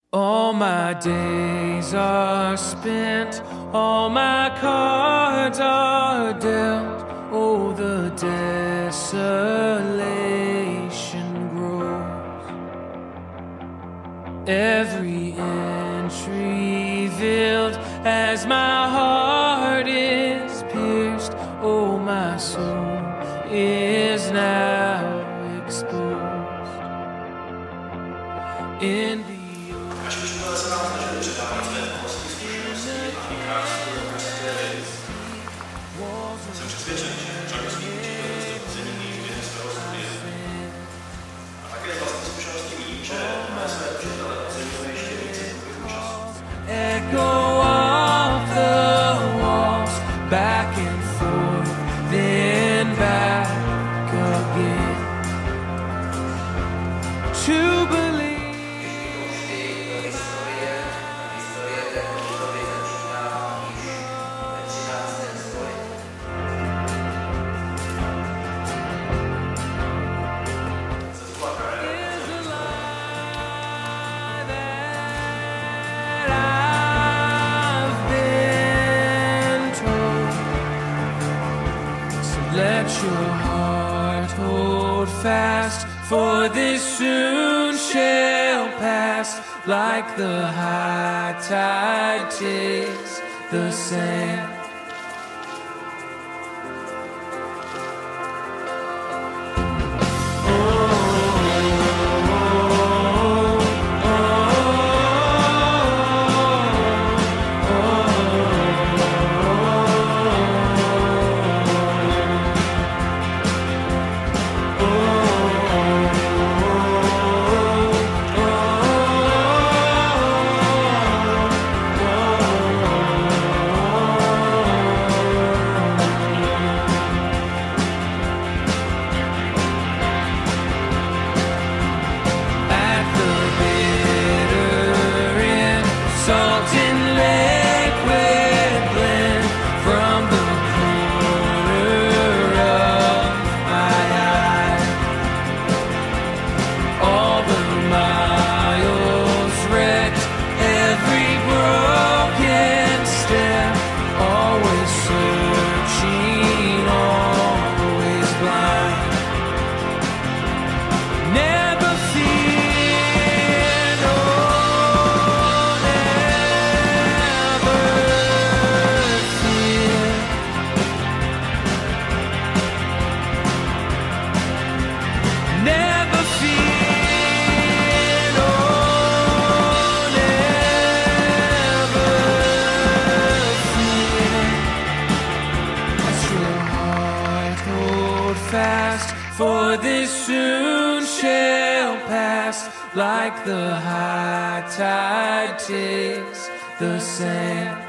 All my days are spent, all my cards are dealt. Oh, the desolation grows. Every inch revealed as my heart is pierced. Oh, my soul is now exposed. In Až učitelé se nám snažili předávat své znalosti, zkušenosti a vykářství do praktické jsem přesvědčen, že řadu svých učitelů jste ocenili během svého studia. A také z vlastní zkušenosti vím, že mé své učitele oceňujeme ještě více v průběhu času. Echo off the walls, back and forth, then back again. To believe. Let your heart hold fast, for this soon shall pass. Like the high tide takes the sand. Salt and liquid blend from the corner of my eye. All the miles wrecked, every broken step, always searching, always blind. Never fear, no. Never fear, no, never fear. Let your heart hold fast, for this soon shall pass. Like the high tide takes the sand.